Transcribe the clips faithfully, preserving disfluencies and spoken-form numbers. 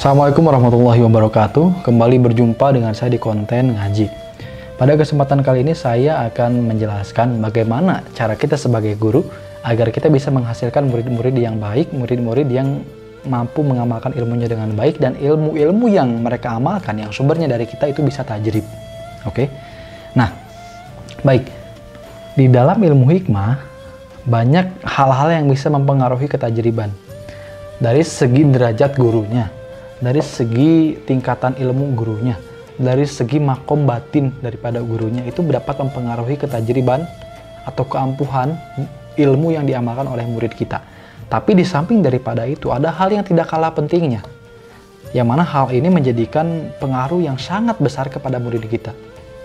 Assalamualaikum warahmatullahi wabarakatuh. Kembali berjumpa dengan saya di konten ngaji. Pada kesempatan kali ini saya akan menjelaskan bagaimana cara kita sebagai guru agar kita bisa menghasilkan murid-murid yang baik, murid-murid yang mampu mengamalkan ilmunya dengan baik, dan ilmu-ilmu yang mereka amalkan yang sumbernya dari kita itu bisa tajrib. Oke. Nah, baik. Di dalam ilmu hikmah banyak hal-hal yang bisa mempengaruhi ketajriban. Dari segi derajat gurunya, dari segi tingkatan ilmu gurunya, dari segi makom batin daripada gurunya, itu dapat mempengaruhi ketajriban atau keampuhan ilmu yang diamalkan oleh murid kita. Tapi di samping daripada itu ada hal yang tidak kalah pentingnya, yang mana hal ini menjadikan pengaruh yang sangat besar kepada murid kita.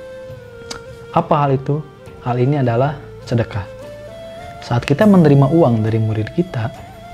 Apa hal itu? Hal ini adalah sedekah. Saat kita menerima uang dari murid kita,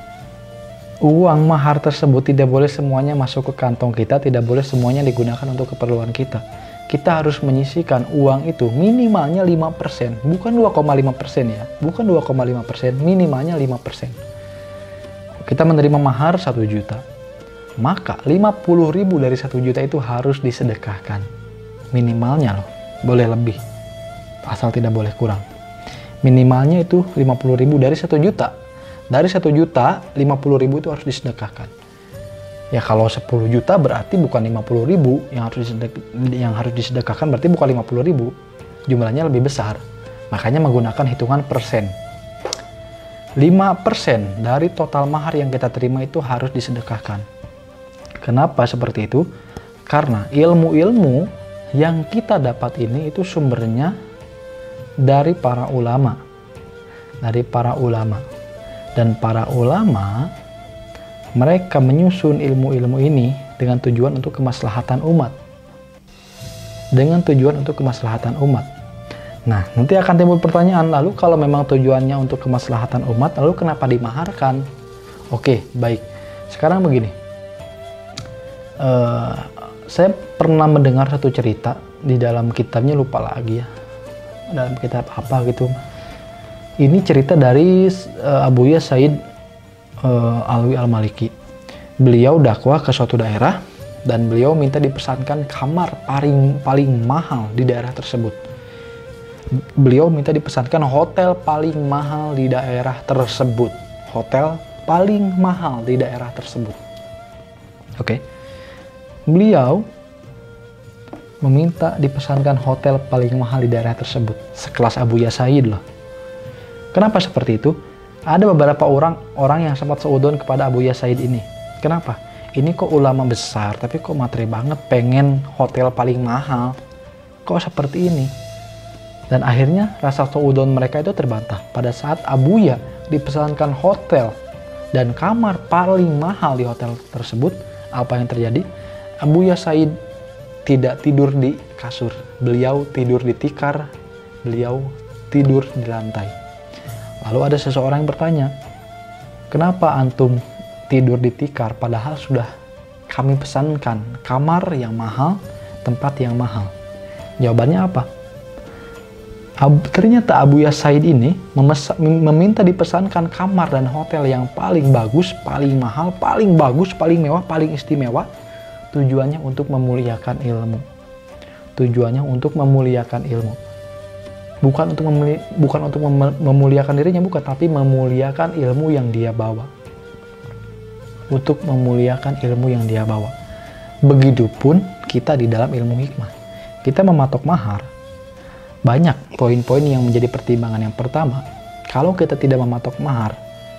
uang mahar tersebut tidak boleh semuanya masuk ke kantong kita, tidak boleh semuanya digunakan untuk keperluan kita. Kita harus menyisihkan uang itu minimalnya lima persen, bukan dua koma lima persen ya, bukan dua koma lima persen, minimalnya lima persen. Kita menerima mahar satu juta, maka lima puluh ribu dari satu juta itu harus disedekahkan. Minimalnya loh, boleh lebih, asal tidak boleh kurang. Minimalnya itu lima puluh ribu dari satu juta. Dari satu juta, lima puluh ribu itu harus disedekahkan. Ya kalau sepuluh juta berarti bukan lima puluh ribu yang harus disedek yang harus disedekahkan, berarti bukan lima puluh ribu. Jumlahnya lebih besar. Makanya menggunakan hitungan persen. lima persen dari total mahar yang kita terima itu harus disedekahkan. Kenapa seperti itu? Karena ilmu-ilmu yang kita dapat ini itu sumbernya dari para ulama. Dari para ulama. Dan para ulama, mereka menyusun ilmu-ilmu ini dengan tujuan untuk kemaslahatan umat. Dengan tujuan untuk kemaslahatan umat. Nah, nanti akan timbul pertanyaan, lalu kalau memang tujuannya untuk kemaslahatan umat, lalu kenapa dimaharkan? Oke, baik. Sekarang begini. Uh, saya pernah mendengar satu cerita di dalam kitabnya, lupa lagi ya. Dalam kitab apa gitu. Ini cerita dari uh, Abuya Said uh, Alwi Al-Maliki. Beliau dakwah ke suatu daerah dan beliau minta dipesankan kamar paling paling mahal di daerah tersebut. Beliau minta dipesankan hotel paling mahal di daerah tersebut. Hotel paling mahal di daerah tersebut. Oke. Okay. Beliau meminta dipesankan hotel paling mahal di daerah tersebut. Sekelas Abuya Said loh. Kenapa seperti itu? Ada beberapa orang orang yang sempat seudon kepada Abuya Said ini. Kenapa? Ini kok ulama besar, tapi kok materi banget, pengen hotel paling mahal. Kok seperti ini? Dan akhirnya rasa seudon mereka itu terbantah. Pada saat Abuya dipesankan hotel dan kamar paling mahal di hotel tersebut, apa yang terjadi? Abuya Said tidak tidur di kasur. Beliau tidur di tikar, beliau tidur di lantai. Lalu ada seseorang yang bertanya, kenapa antum tidur di tikar padahal sudah kami pesankan kamar yang mahal, tempat yang mahal? Jawabannya apa? Ab, ternyata Abuya Said ini memesa, meminta dipesankan kamar dan hotel yang paling bagus, paling mahal, paling bagus, paling mewah, paling istimewa. Tujuannya untuk memuliakan ilmu. Tujuannya untuk memuliakan ilmu. Bukan untuk memuli, bukan untuk mem memuliakan dirinya, bukan, tapi memuliakan ilmu yang dia bawa. Untuk memuliakan ilmu yang dia bawa. Begitupun kita di dalam ilmu hikmah. Kita mematok mahar. Banyak poin-poin yang menjadi pertimbangan. Yang pertama, kalau kita tidak mematok mahar,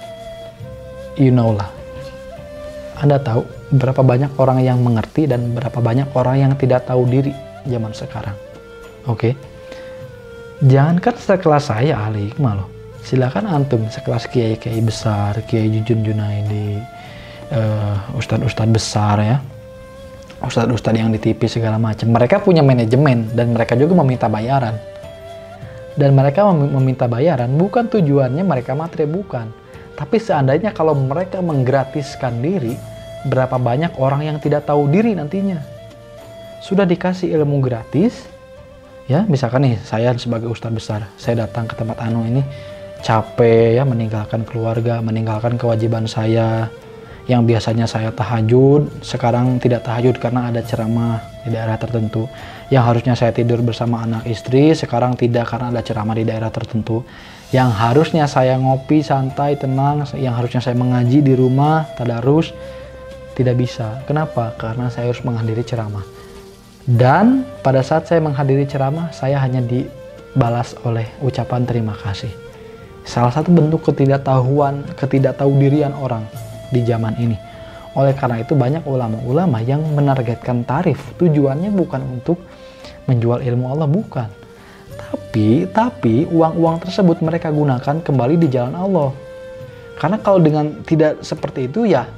you know lah. Anda tahu berapa banyak orang yang mengerti dan berapa banyak orang yang tidak tahu diri zaman sekarang. Oke. Okay? Jangankan sekelas saya ahli hikmah loh, silakan antum sekelas kiai-kiai besar, Kiai Jujun Junaidi, uh, ustadz-ustadz besar ya, ustadz-ustadz yang di T V segala macam. Mereka punya manajemen dan mereka juga meminta bayaran. Dan mereka mem meminta bayaran bukan tujuannya mereka materi, bukan. Tapi seandainya kalau mereka menggratiskan diri, berapa banyak orang yang tidak tahu diri nantinya. Sudah dikasih ilmu gratis. Ya, misalkan nih, saya sebagai ustadz besar, saya datang ke tempat anu ini, capek ya, meninggalkan keluarga, meninggalkan kewajiban saya, Yang biasanya saya tahajud, sekarang tidak tahajud karena ada ceramah di daerah tertentu. Yang harusnya saya tidur bersama anak istri, sekarang tidak karena ada ceramah di daerah tertentu. Yang harusnya saya ngopi, santai, tenang, yang harusnya saya mengaji di rumah, tadarus, tidak bisa. Kenapa? Karena saya harus menghadiri ceramah. Dan pada saat saya menghadiri ceramah, saya hanya dibalas oleh ucapan terima kasih. Salah satu bentuk ketidaktahuan, ketidaktahuan orang di zaman ini. Oleh karena itu banyak ulama-ulama yang menargetkan tarif. Tujuannya bukan untuk menjual ilmu Allah, bukan. Tapi, tapi uang-uang tersebut mereka gunakan kembali di jalan Allah. Karena kalau dengan tidak seperti itu ya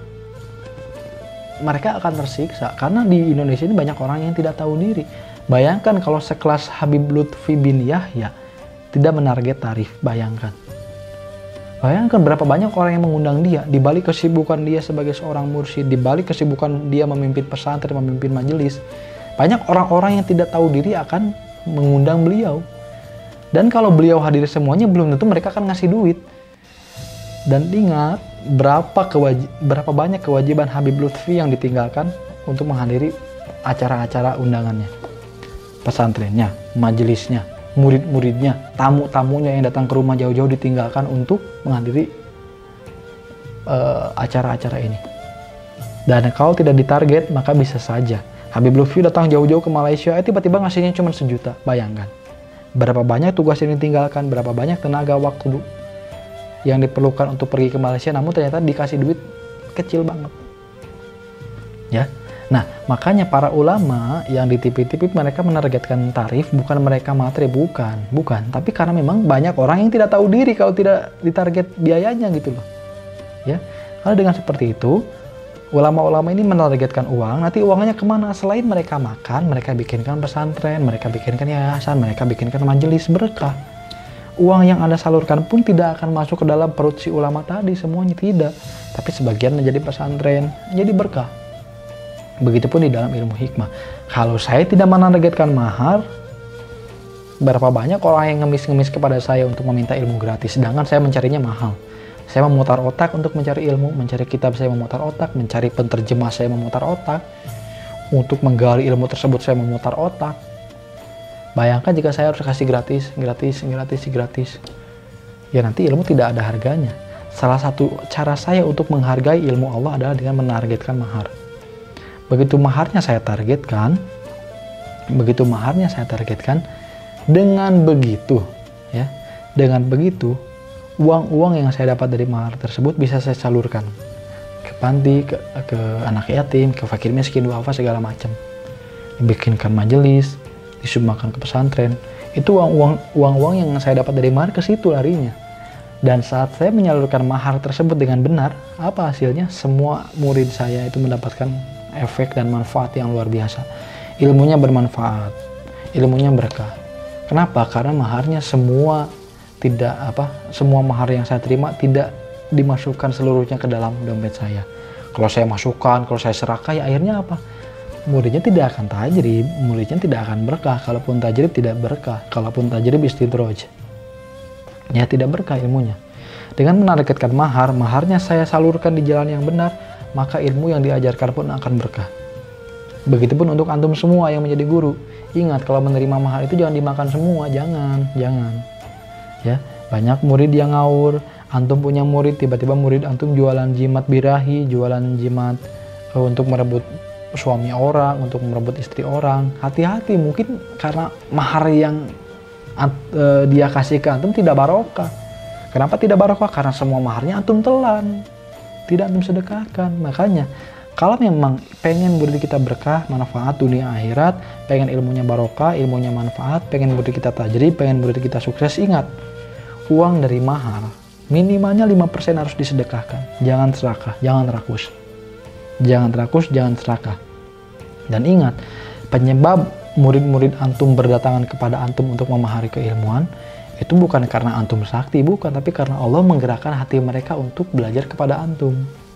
mereka akan tersiksa. Karena di Indonesia ini banyak orang yang tidak tahu diri. Bayangkan kalau sekelas Habib Lutfi bin Yahya tidak menarget tarif, bayangkan. Bayangkan berapa banyak orang yang mengundang dia, di balik kesibukan dia sebagai seorang mursyid, di balik kesibukan dia memimpin pesantren, memimpin majelis. Banyak orang-orang yang tidak tahu diri akan mengundang beliau. Dan kalau beliau hadir semuanya, belum tentu mereka akan ngasih duit. Dan ingat, berapa, kewajib, berapa banyak kewajiban Habib Lutfi yang ditinggalkan untuk menghadiri acara-acara undangannya. Pesantrennya, majelisnya, murid-muridnya, tamu-tamunya yang datang ke rumah jauh-jauh ditinggalkan untuk menghadiri uh, acara-acara ini. Dan kalau tidak ditarget, maka bisa saja Habib Lutfi datang jauh-jauh ke Malaysia, eh tiba-tiba ngasihnya cuma sejuta. Bayangkan, berapa banyak tugas yang ditinggalkan, berapa banyak tenaga waktu yang diperlukan untuk pergi ke Malaysia, namun ternyata dikasih duit kecil banget. Ya. Nah, makanya para ulama yang ditipik-tipik mereka menargetkan tarif, bukan mereka materi, bukan, bukan. Tapi karena memang banyak orang yang tidak tahu diri kalau tidak ditarget biayanya gitu loh. Ya, kalau dengan seperti itu, ulama-ulama ini menargetkan uang, nanti uangnya kemana? Selain mereka makan, mereka bikinkan pesantren, mereka bikinkan yayasan, mereka bikinkan majelis berkah. Uang yang Anda salurkan pun tidak akan masuk ke dalam perut si ulama tadi, semuanya tidak. Tapi sebagian menjadi pesantren, jadi berkah. Begitupun di dalam ilmu hikmah. Kalau saya tidak menargetkan mahar, berapa banyak orang yang ngemis-ngemis kepada saya untuk meminta ilmu gratis, sedangkan saya mencarinya mahal. Saya memutar otak untuk mencari ilmu, mencari kitab saya memutar otak, mencari penterjemah saya memutar otak, untuk menggali ilmu tersebut saya memutar otak. Bayangkan jika saya harus kasih gratis, gratis, gratis, gratis. Ya nanti ilmu tidak ada harganya. Salah satu cara saya untuk menghargai ilmu Allah adalah dengan menargetkan mahar. Begitu maharnya saya targetkan, begitu maharnya saya targetkan, dengan begitu, ya, dengan begitu, uang-uang yang saya dapat dari mahar tersebut bisa saya salurkan ke panti, ke, ke anak yatim, ke fakir miskin, duafa, segala macam. Dibikinkan majelis, disumbangkan ke pesantren. Itu uang-uang uang-uang yang saya dapat dari mahar ke situ larinya. Dan saat saya menyalurkan mahar tersebut dengan benar, apa hasilnya? Semua murid saya itu mendapatkan efek dan manfaat yang luar biasa. Ilmunya bermanfaat, ilmunya berkah. Kenapa? Karena maharnya semua tidak apa, semua mahar yang saya terima tidak dimasukkan seluruhnya ke dalam dompet saya. Kalau saya masukkan, kalau saya serahkan, ya akhirnya apa? Muridnya tidak akan tajrib, muridnya tidak akan berkah. Kalaupun tajrib tidak berkah, kalaupun tajrib istidroj, ya tidak berkah ilmunya. Dengan menargetkan mahar, maharnya saya salurkan di jalan yang benar, maka ilmu yang diajarkan pun akan berkah. Begitupun untuk antum semua yang menjadi guru. Ingat, kalau menerima mahar itu jangan dimakan semua, jangan, jangan. Ya, banyak murid yang ngawur. Antum punya murid, tiba-tiba murid antum jualan jimat birahi, jualan jimat uh, untuk merebut suami orang, untuk merebut istri orang. Hati-hati, mungkin karena mahar yang uh, dia kasih ke antum tidak barokah. Kenapa tidak barokah? Karena semua maharnya antum telan, tidak antum sedekahkan. Makanya kalau memang pengen murid kita berkah, manfaat dunia akhirat, pengen ilmunya barokah, ilmunya manfaat, pengen murid kita tajrib, pengen murid kita sukses, ingat, uang dari mahar minimalnya lima persen harus disedekahkan. Jangan serakah, jangan rakus. Jangan rakus, jangan serakah. Dan ingat, penyebab murid-murid antum berdatangan kepada antum untuk memahari keilmuan, itu bukan karena antum sakti, bukan, tapi karena Allah menggerakkan hati mereka untuk belajar kepada antum.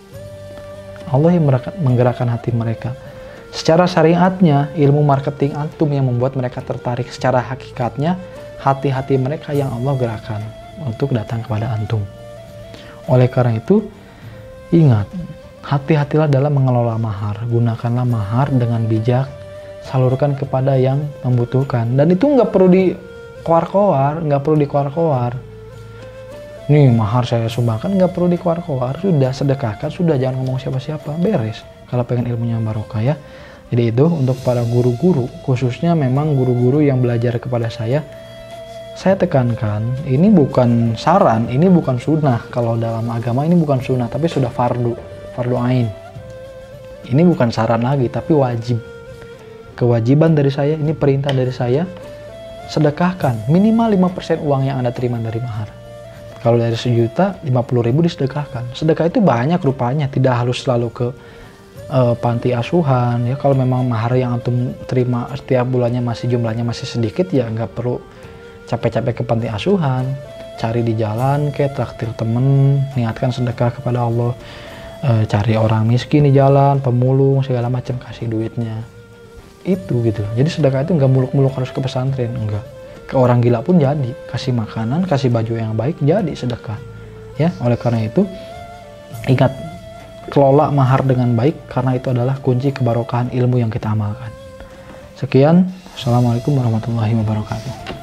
Allah yang menggerakkan hati mereka. Secara syariatnya, ilmu marketing antum yang membuat mereka tertarik. Secara hakikatnya, hati-hati mereka yang Allah gerakan untuk datang kepada antum. Oleh karena itu, ingat, hati-hatilah dalam mengelola mahar. Gunakanlah mahar dengan bijak, salurkan kepada yang membutuhkan. Dan itu nggak perlu dikoar-koar, nggak perlu dikoar-koar. Nih mahar saya sumbangkan, nggak perlu dikoar-koar, sudah sedekahkan, sudah, jangan ngomong siapa-siapa, beres. Kalau pengen ilmunya barokah ya. Jadi itu untuk para guru-guru, khususnya memang guru-guru yang belajar kepada saya, saya tekankan, ini bukan saran, ini bukan sunnah. Kalau dalam agama ini bukan sunnah, tapi sudah fardu, fardu ain. Ini bukan saran lagi, tapi wajib. Kewajiban dari saya, ini perintah dari saya, sedekahkan minimal lima persen uang yang Anda terima dari mahar. Kalau dari sejuta, lima puluh ribu disedekahkan. Sedekah itu banyak rupanya, tidak harus selalu ke uh, panti asuhan. Ya, kalau memang mahar yang antum terima setiap bulannya masih jumlahnya masih sedikit, ya nggak perlu capek-capek ke panti asuhan. Cari di jalan, kayak traktir temen, niatkan sedekah kepada Allah. Uh, cari orang miskin di jalan, pemulung, segala macam, kasih duitnya. Itu gitu. Jadi sedekah itu nggak muluk-muluk harus ke pesantren, enggak. Ke orang gila pun jadi, kasih makanan, kasih baju yang baik, jadi sedekah. Ya, oleh karena itu ingat, kelola mahar dengan baik, karena itu adalah kunci kebarokahan ilmu yang kita amalkan. Sekian, assalamualaikum warahmatullahi wabarakatuh.